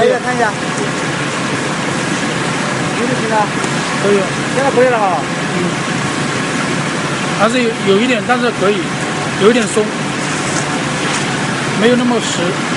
一个看一下，有就行了。 可以， 现在可以了哈。 还是有一点，但是可以，有一点松，没有那么实。